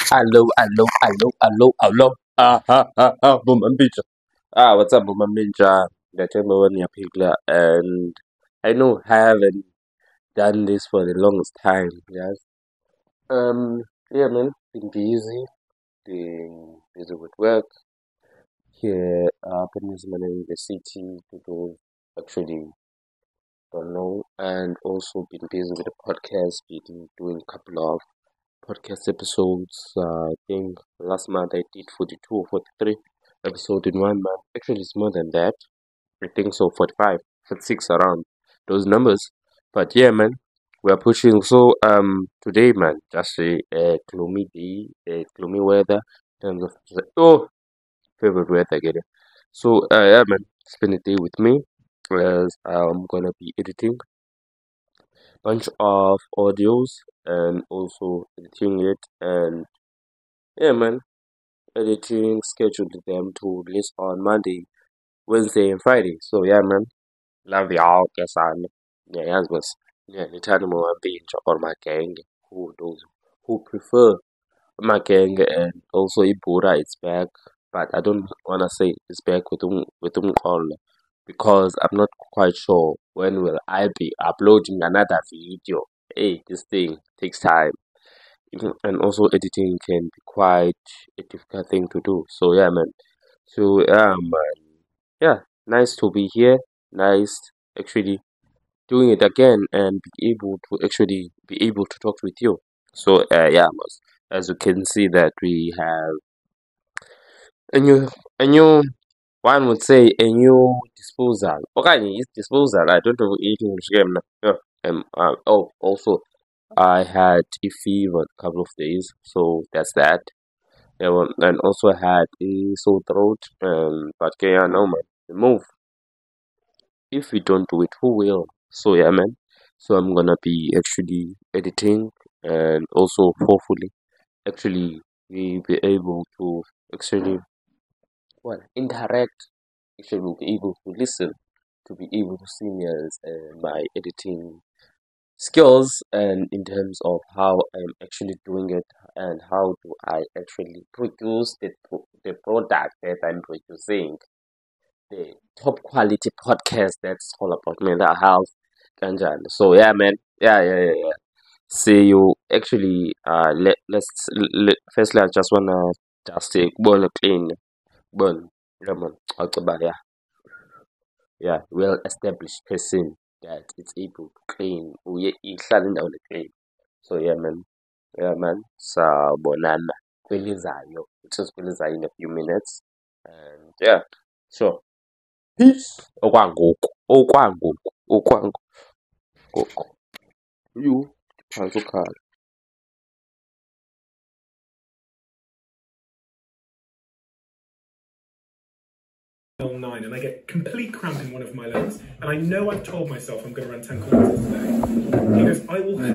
Hello, hello, hello, hello, hello. Boom Ninja. What's up, Boom Ninja? The Timberman Yapigla, and I know I haven't done this for the longest time, yes. Yeah, man, been busy with work here up in the city. People actually don't know, and also been busy with the podcast, been doing a couple of podcast episodes. I think last month I did 42 or 43 episodes in 1 month. Actually, it's more than that. I think so, 45, 46 around those numbers. But yeah, man, we are pushing. So today, man, just a gloomy day, a gloomy weather in terms of favorite weather, get it. So yeah, man, spend the day with me as I'm gonna be editing bunch of audios and also editing it and yeah, man, editing, scheduled them to release on Monday, Wednesday, and Friday. So yeah, man, love y'all. Guess I'm yeah, yes, was yeah, the time I'm being or my gang who those who prefer my gang and also Ibura is back, but I don't wanna say it's back with all because I'm not quite sure when will I be uploading another video. Hey, this thing takes time. And also editing can be quite a difficult thing to do. So yeah, man. So yeah, nice to be here. Nice actually doing it again and be able to actually be able to talk with you. So yeah, as you can see that we have a new one would say a new disposal. Okay, it's disposal. I don't know if English game now. Yeah. Also I had a fever a couple of days, so that's that. Yeah, well, and also had a sore throat. But yeah, no man, the move. If we don't do it, who will? So yeah, man. So I'm gonna be actually editing and also hopefully actually we be able to actually interact. Actually, we'll be able to listen to be able to see me as my editing skills and in terms of how I'm actually doing it and how do I actually produce the product that I'm producing, the top quality podcast that's all about mental health. Kanjani. So yeah, man. Yeah. See you actually. Firstly, I just wanna just take burn clean burn. Yeah, man. Yeah, yeah. Well established person that is able to clean. We ihlala indawo clean. So yeah, man. Yeah, man. Sabonana. Kwelizayo. Just kwelizayo in a few minutes. And yeah, sure. Peace. Okwangoku. Okwangoku. You. Phansi ukhala. L9 and I get complete cramp in one of my legs, and I know I've told myself I'm going to run 10 kilometers today. He goes, I will.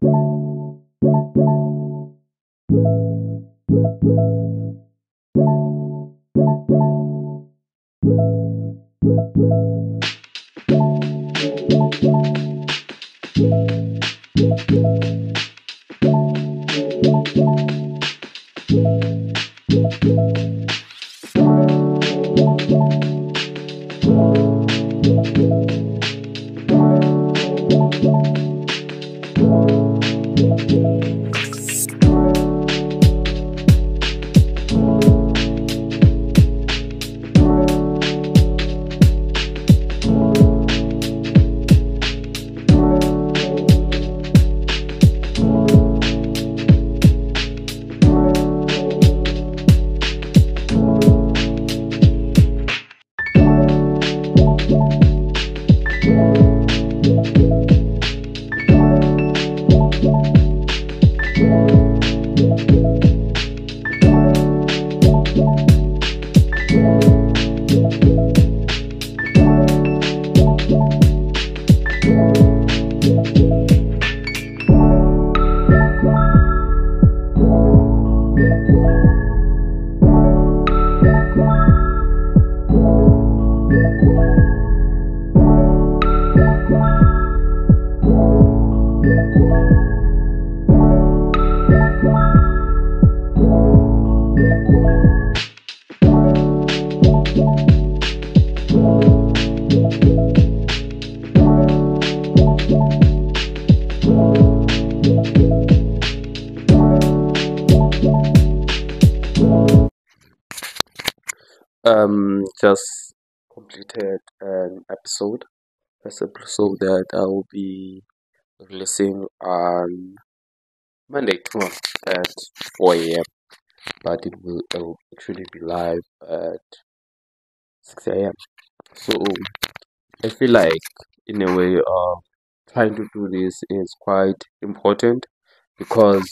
just completed an episode. First episode that I will be releasing on Monday tomorrow at 4 a.m. But it will actually be live at 6 a.m. So I feel like in a way trying to do this is quite important because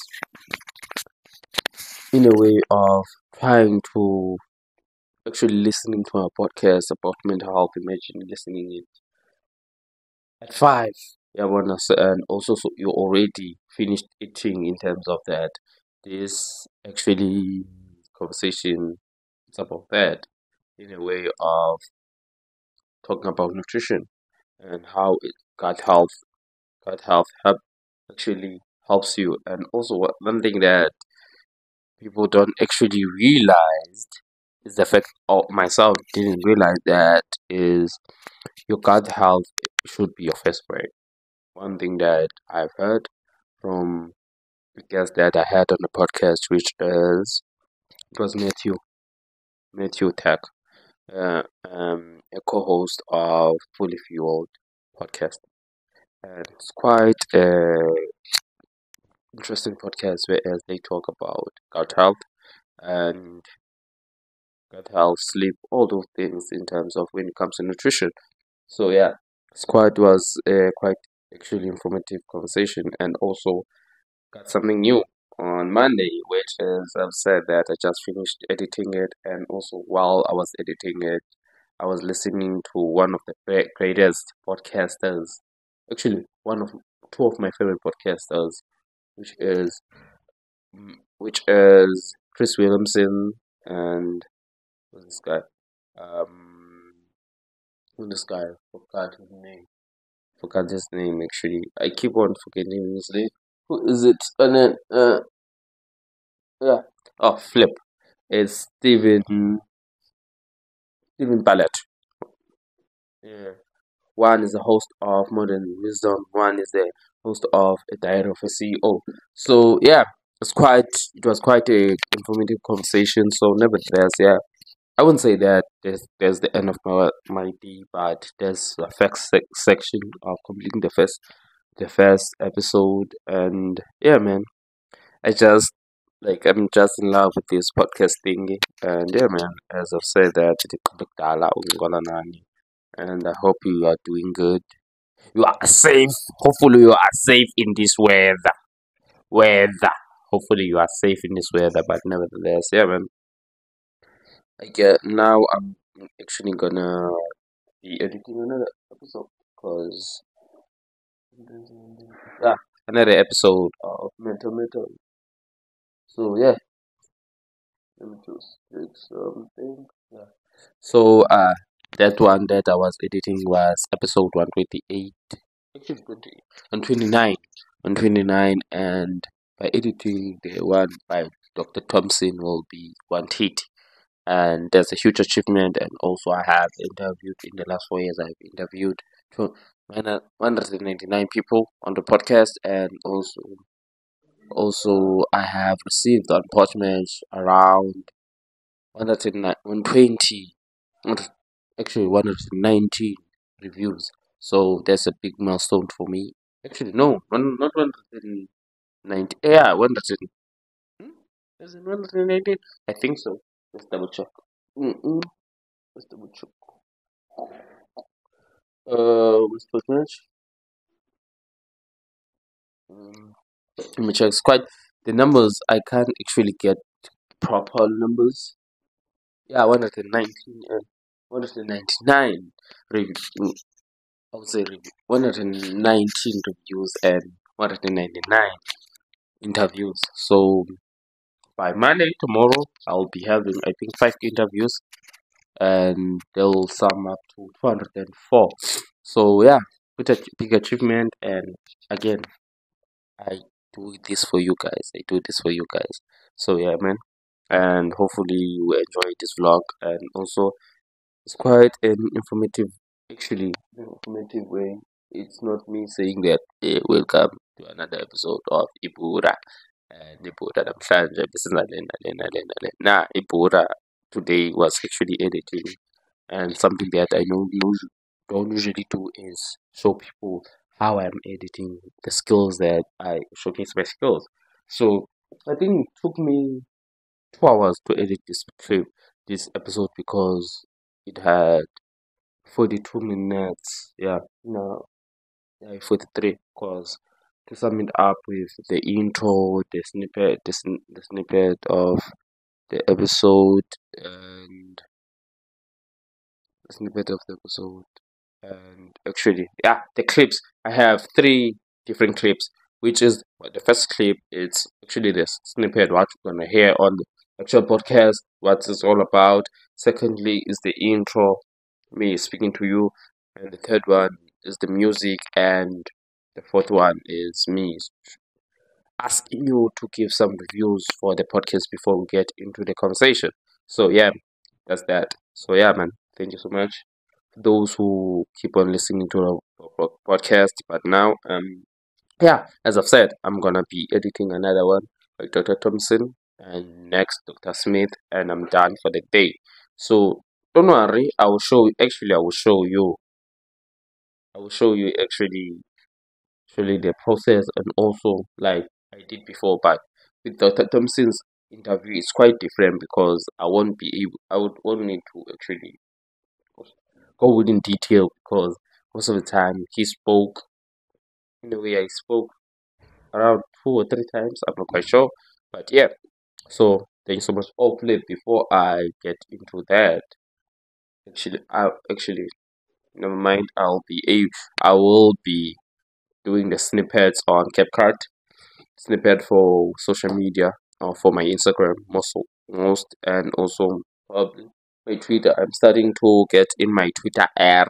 in a way of trying to actually listening to a podcast about mental health, imagine listening it at 5. Yeah, and also so you already finished eating in terms of that. This actually conversation is about that in a way of talking about nutrition and how gut health actually helps you. And also one thing that people don't actually realize is the fact of myself didn't realize that is your gut health should be your first priority. One thing that I've heard from the guest that I had on the podcast, which is it was Matthew Tech, a co-host of Fully Fueled podcast, and it's quite a interesting podcast whereas they talk about gut health and gut health, sleep, all those things in terms of when it comes to nutrition. So yeah, Squad was a quite actually informative conversation, and also got something new on Monday, which is I've said that I just finished editing it, and also while I was editing it, I was listening to one of the greatest podcasters, actually one of two of my favorite podcasters, which is Chris Williamson and who's this guy? Um, who's this guy? Forgot his name. Forgot his name actually. I keep on forgetting his name. Who is it? And then yeah. Oh, Flip. It's Stephen Ballard. Yeah. One is the host of Modern Wisdom. One is the host of A Diary of a CEO. So yeah, it was quite a informative conversation. So nevertheless, yeah, I wouldn't say that there's the end of my day, but there's a first section of completing the first episode, and yeah, man, I just I'm just in love with this podcast thingy, and yeah, man, as I've said that and I hope you are doing good. You are safe. Hopefully, you are safe in this weather. Weather. Hopefully, you are safe in this weather, but nevertheless, yeah, man. I get now. I'm actually gonna be editing another episode because yeah, another episode of Mental. So yeah, let me just take something. Yeah. So that one that I was editing was episode 128, actually 20 on 29, and by editing the one by Dr. Thompson will be 180. And that's a huge achievement. And also, I have interviewed in the last 4 years. I've interviewed 199 people on the podcast, and also I have received on Podmatch around 120, actually 119 reviews. So that's a big milestone for me. Actually, no, not 190. Yeah, 100. Is it 119? I think so. Let's double check. Mm-mm. Let's double check. What's Podmatch? Um, Let me check. It's quite the numbers. I can't actually get proper numbers. Yeah, 119 and 199 reviews. I would say 119 reviews and 199 interviews. So by Monday tomorrow, I'll be having I think 5 interviews, and they'll sum up to 204. So yeah, with a big achievement. And again, I do this for you guys. I do this for you guys. So yeah, man. And hopefully you enjoy this vlog. And also, it's quite an informative way. It's not me saying that welcome to another episode of Ibura. And Ibura namhlanje besinale. Nah, Ibura today was actually editing, and something that I don't usually do is show people how I'm editing, the skills that I showcase my skills. So I think it took me 2 hours to edit this episode, because it had 42 minutes. Yeah, no, yeah, 43. Because to sum it up with the intro, the snippet of the episode, and the snippet of the episode, and actually, yeah, the clips. I have three different clips, which is the first clip. It's actually the snippet what you're gonna hear on the actual podcast, what it's all about. Secondly, is the intro, me speaking to you, and the third one is the music, and the fourth one is me asking you to give some reviews for the podcast before we get into the conversation. So yeah, that's that. So yeah, man, thank you so much for those who keep on listening to our podcast. But now, yeah, as I've said, I'm gonna be editing another one by Dr. Thompson, and next Dr. Smith, and I'm done for the day. So don't worry, I will show. Actually, I will show you. I will show you actually the process, and also like I did before. But with Dr. Thompson's interview, it's quite different, because I would only need to actually go within detail, because most of the time he spoke in a way I spoke around 2 or 3 times. I'm not quite sure, but yeah. So thank you so much. Hopefully, before I get into that, actually never mind. I will be doing the snippets on CapCut, snippet for social media, or for my Instagram most, and also probably my Twitter. I'm starting to get in my Twitter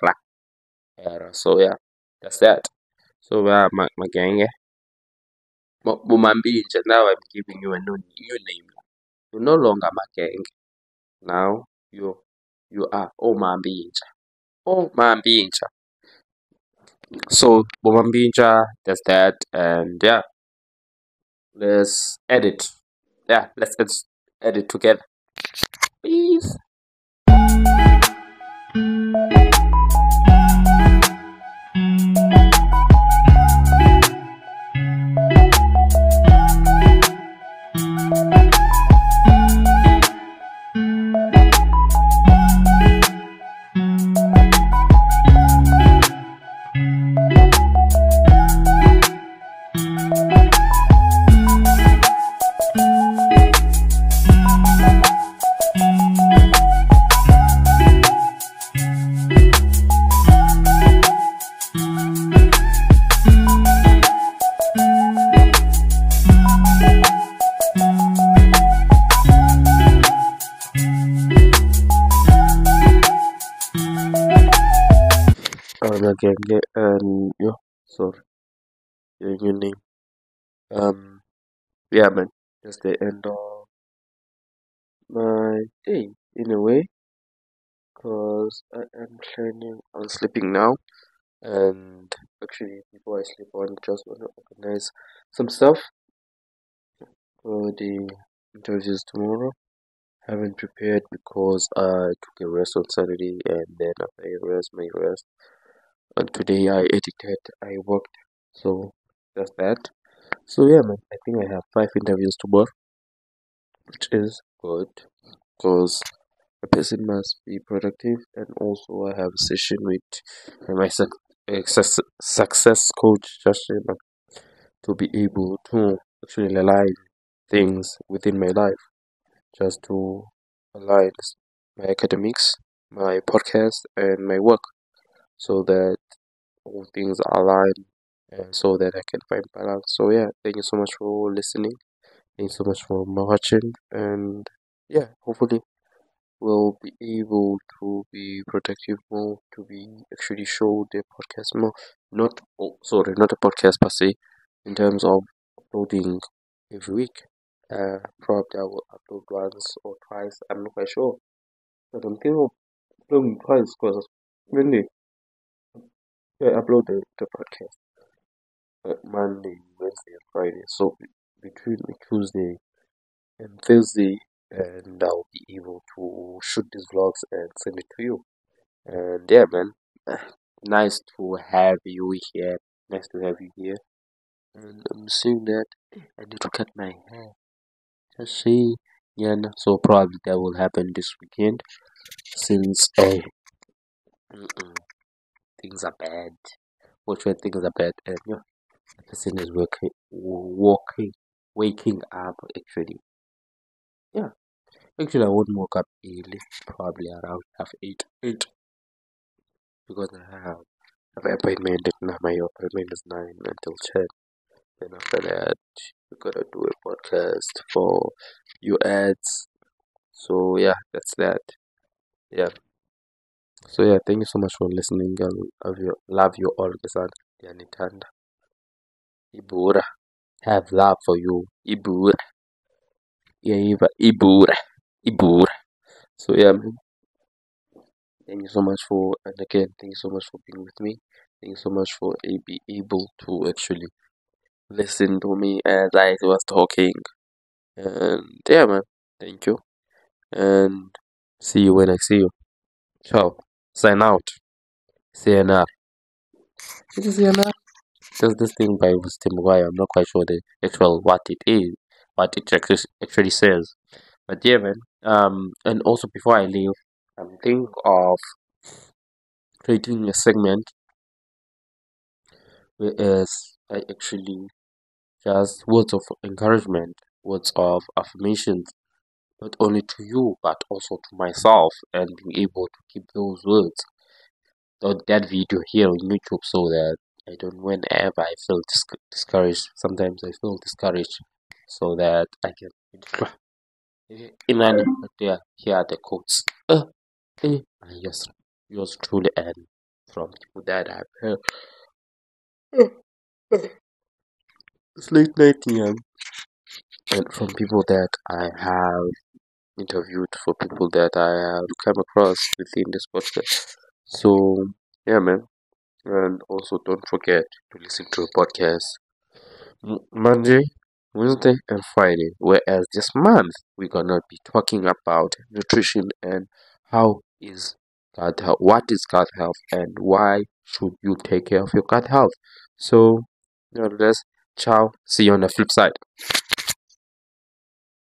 era. So yeah, that's that. So my gang, Mumambinja. Now I'm giving you a new name. You're no longer my gang. Now you are Omambinja. Omambinja. So Mumambinja, that's that, and yeah, let's edit. Yeah, let's edit together, please. Again, yeah, sorry, your new name. Yeah, man, that's the end of my day in a way, because I am planning on sleeping now. And actually, before I sleep, I just want to organize some stuff for the interviews tomorrow. Haven't prepared because I took a rest on Saturday, and then after I rest, my rest. And today I edited, I worked, so that's that. So yeah, man, I think I have 5 interviews tomorrow, which is good, because a person must be productive. And also I have a session with my success coach, Justin, to be able to actually align things within my life, just to align my academics, my podcast, and my work, so that all things are aligned, and so that I can find balance. So yeah, thank you so much for listening. Thank you so much for watching, and yeah, hopefully we'll be able to be productive more, to be actually show the podcast more. Not not a podcast per se, in terms of uploading every week. Probably I will upload once or twice. I'm not quite sure, but I'm thinking of uploading twice, because when they upload the podcast Monday, Wednesday, and Friday. So between Tuesday and Thursday, and I'll be able to shoot these vlogs and send it to you. And yeah, man, nice to have you here. Nice to have you here. And I'm seeing that I need to cut my hair. Just see, yeah, so probably that will happen this weekend since things are bad. Which when things are bad, and the person is waking up actually. Yeah, actually, I won't wake up early, probably around half eight, because I have an appointment. My appointment is 9 until 10. Then after that, we gotta do a podcast for you ads. So yeah, that's that. Yeah. So yeah, thank you so much for listening. I love you all, Kisan. Yanitanda. Ibura. Have love for you. Ibura. Yeah, Ibura. Ibura. So yeah, man. Thank you so much for, and again, thank you so much for being with me. Thank you so much for be able to actually listen to me as I was talking. And yeah, man, thank you. And see you when I see you. Ciao. Sign out. CNR. Is it CNR? There's this thing by Mr. Mugai. I'm not quite sure the actual what it is, what it actually says. But yeah, man. And also before I leave, I'm thinking of creating a segment where I actually just words of encouragement, words of affirmations, not only to you but also to myself, and being able to keep those words or that video here on YouTube so that I don't, whenever I feel discouraged, sometimes I feel discouraged, so that I can imagine that here are the quotes. And yes, yours truly, and from people that I've heard. It's late night PM, and from people that I have interviewed, for people that I have come across within this podcast. So yeah, man, and also don't forget to listen to a podcast Monday, Wednesday, and Friday. Whereas this month we're gonna be talking about nutrition and how is gut health, what is gut health, and why should you take care of your gut health. So, nevertheless, ciao. See you on the flip side.